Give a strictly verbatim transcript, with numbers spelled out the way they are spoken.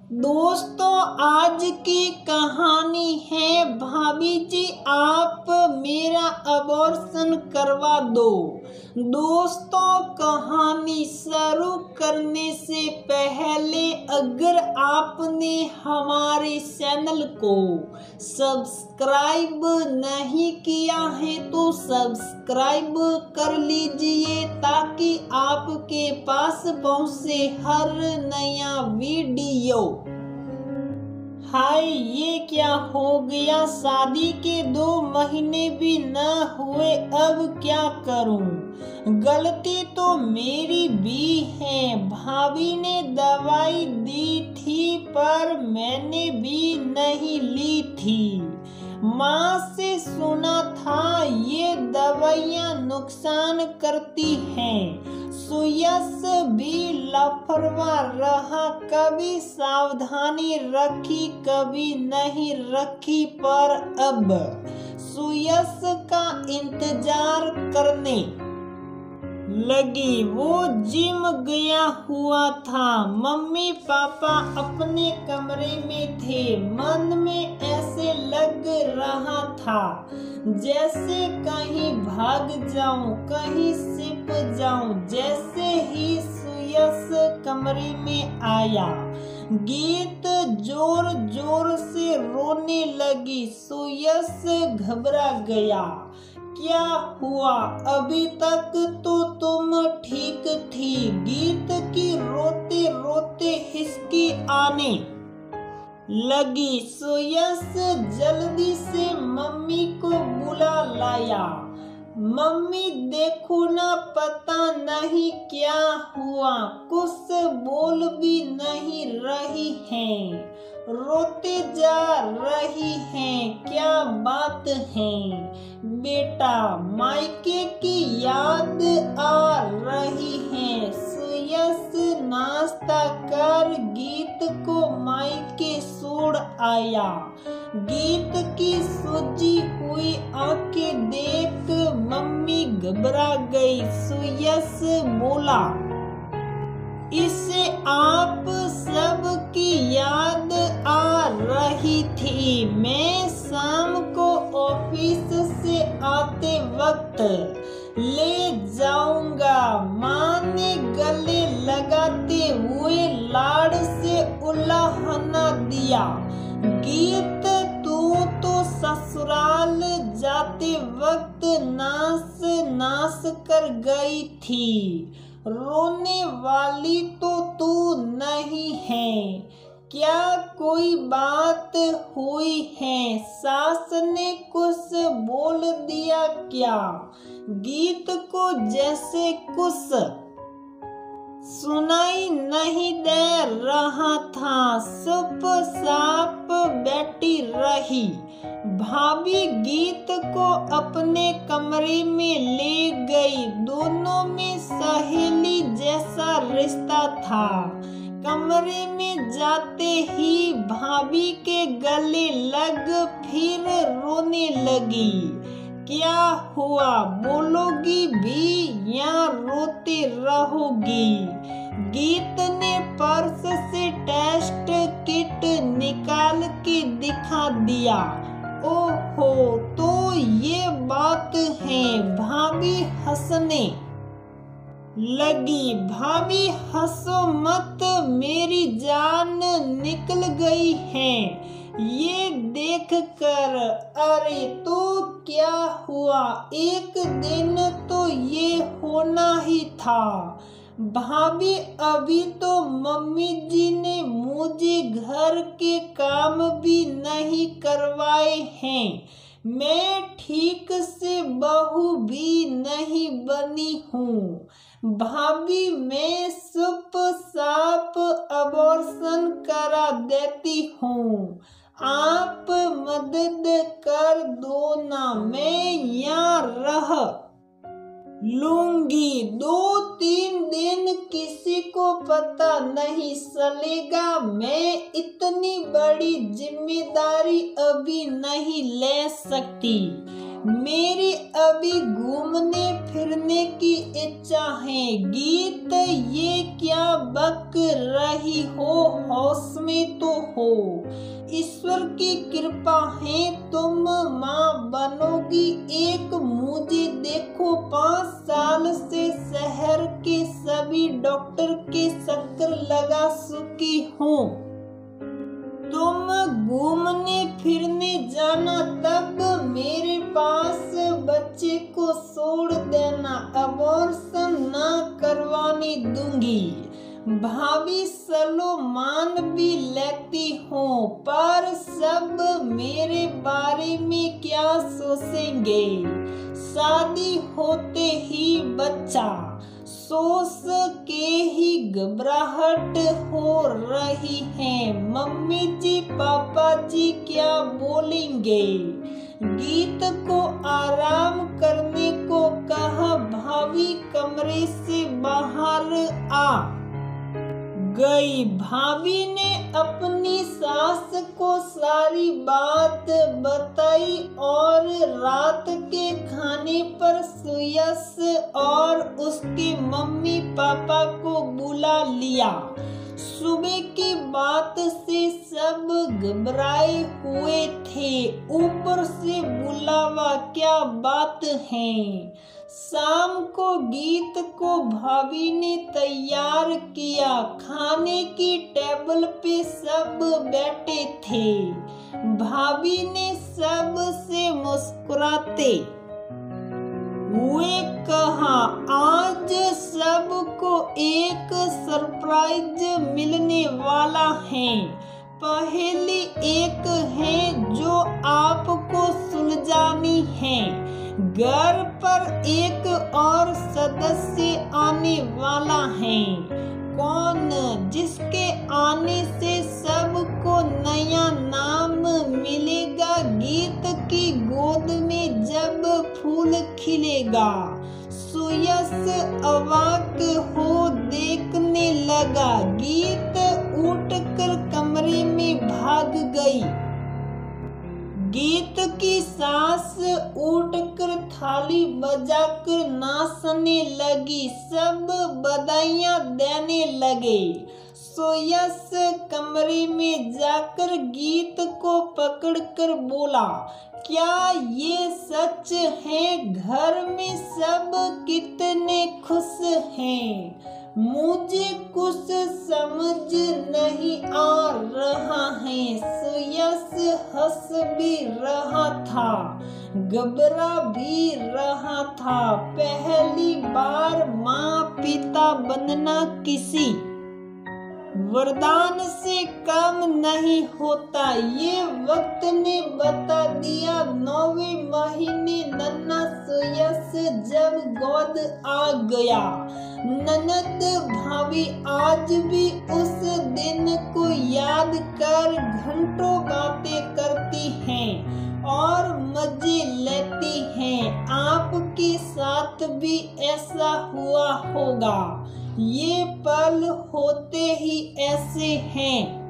दोस्तों, आज की कहानी है भाभी जी आप मेरा अबॉर्शन करवा दो। दोस्तों, कहानी शुरू करने से पहले अगर आपने हमारे चैनल को सब्सक्राइब नहीं किया है तो सब्सक्राइब कर लीजिए ताकि आपके पास पहुंचे हर नया वीडियो। हाय, ये क्या हो गया? शादी के दो महीने भी न हुए, अब क्या करूं? गलती तो मेरी भी है। भाभी ने दवाई दी थी पर मैंने भी नहीं ली थी। माँ से सुना था ये दवाइयाँ नुकसान करती हैं। सुयश भी लापरवाह रहा, कभी सावधानी रखी कभी नहीं रखी, पर अब सुयश का इंतजार करने लगी। वो जिम गया हुआ था। मम्मी पापा अपने कमरे में थे। मन में ऐसे लग रहा था जैसे कहीं भाग जाऊं, कहीं छिप जाऊं। जैसे ही सुयश कमरे में आया, गीत जोर जोर से रोने लगी। सुयश घबरा गया। क्या हुआ? अभी तक तो तुम ठीक थी। गीत की रोते रोते हिचकी आने लगी। सुयश जल्दी से मम्मी को बुला लाया। मम्मी देखो ना, पता नहीं क्या हुआ, कुछ बोल भी नहीं रही हैं, रोते जा रही हैं। क्या बात है बेटा? मायके की याद आ रही है। सुयश नाश्ता कर गीत को मायके छोड़ आया। गीत की सूजी हुई आंखें देख मम्मी घबरा गई। सुयश बोला, इसे आप सब की याद आ रही थी। मैं शाम को ऑफिस से आते वक्त ले जाऊंगा। माँ ने गले लगाते हुए लाड़ से उलाहना दिया। गीत तू तो ससुराल जाते वक्त नास नास कर गई थी। रोने वाली तो तू नहीं है। क्या कोई बात हुई है? सास ने कुछ बोल दिया क्या? गीत को जैसे कुछ सुनाई नहीं दे रहा था, चुप साप बैठी रही। भाभी गीत को अपने कमरे में ले गई। दोनों में सहेली जैसा रिश्ता था। कमरे में जाते ही भाभी के गले लग फिर रोने लगी। क्या हुआ? बोलोगी भी या रोते रहोगी? गीत ने पर्स से टेस्ट किट निकाल के दिखा दिया। ओहो, तो ये बात है। भाभी हंसने लगी। भाभी हंसो मत, मेरी जान निकल गई है ये देख कर। अरे तो क्या हुआ? एक दिन तो ये होना ही था। भाभी, अभी तो मम्मी जी ने मुझे घर के काम भी नहीं करवाए हैं। मैं ठीक से बहू भी नहीं बनी हूँ। भाभी, मैं चुप साप अबॉर्शन करा देती हूँ। आप मदद कर दो ना, मैं यहाँ रह लूंगी। दो तीन दिन किसी को पता नहीं चलेगा। मैं इतनी बड़ी जिम्मेदारी अभी नहीं ले सकती। मेरी अभी घूमने फिरने की इच्छा है। गीत, ये क्या बक रही हो? होश में तो हो। ईश्वर की कृपा है तुम माँ बनोगी एक। मुझे देखो पाँच साल से शहर के सभी डॉक्टर के चक्कर लगा चुकी हूँ। तुम घूमने फिरने जाना तब मेरे पास बच्चे को छोड़ देना, अबॉर्शन ना करवाने दूंगी। भाभी चलो मान भी लेती हूँ, पर सब मेरे बारे में क्या सोचेंगे। शादी होते ही बच्चा सोच के ही घबराहट हो रही है। मम्मी जी पापा जी क्या बोलेंगे। गीत को आराम करने को कहा, भाभी कमरे से बाहर आ गई। भाभी ने अपनी सास को सारी बात बताई और रात के खाने पर सुयश और उसके मम्मी पापा को बुला लिया। सुबह की बात से सब घबराए हुए थे, ऊपर से बुलावा, क्या बात है। शाम को गीत को भाभी ने तैयार किया। खाने की टेबल पे सब बैठे थे। भाभी ने सबसे मुस्कुराते हुए कहा, आज सबको एक सरप्राइज मिलने वाला है। पहेली एक है जो आपको सुलझानी है। घर पर एक और सदस्य आने वाला है। कौन? जिसके आने से सबको नया नाम मिलेगा। गीत की गोद में जब फूल खिलेगा। सुयश अवाक हो देखने लगा। गीत उठकर कमरे में भाग गई। गीत की सास उठकर थाली बजाकर नाचने लगी। सब बधाइयां देने लगे। सुयश कमरे में जाकर गीत को पकड़कर बोला, क्या ये सच है? घर में सब कितने खुश हैं। मुझे कुछ समझ नहीं आ रहा है। सुयश हंस भी रहा था, घबरा भी रहा था। पहली बार माँ पिता बनना किसी वरदान से कम नहीं होता। ये वक्त ने बता दिया। नौवें महीने नन्हा सुयश जब गोद आ गया। ननद भाभी आज भी उस दिन को याद कर घंटों बातें करती हैं और मजे लेती हैं। आपके साथ भी ऐसा हुआ होगा। ये पल होते ही ऐसे हैं।